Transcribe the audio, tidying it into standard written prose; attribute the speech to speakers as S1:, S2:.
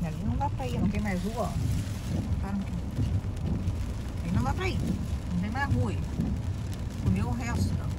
S1: Cristina, ali não dá pra ir, não tem mais rua, ó. Para aqui. Aí não dá pra ir. Não tem mais rua aí. Comeu o resto, não.